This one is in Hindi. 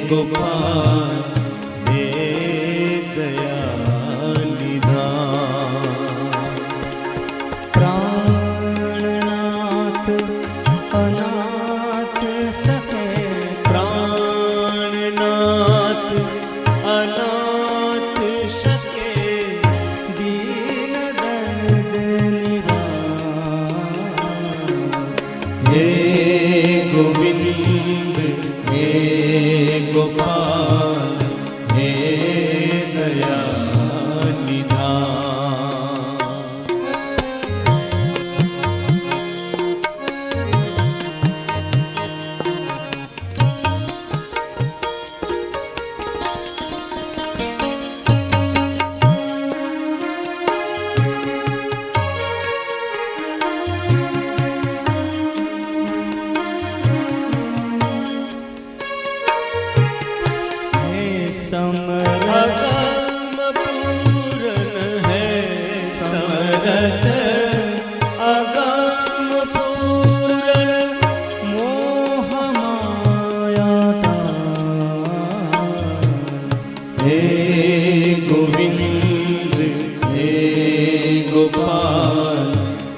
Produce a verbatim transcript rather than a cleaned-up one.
गोपाल हे दया निधान। प्राणनाथ अनाथ सखे, प्राणनाथ अनाथ सखे, दीन दर्द निवार। हे गोविंद हे गोपाल हे दया निधान। अगम पूरन है समरथ, अगम पूरन मोह माया हे गोविंद हे गोपाल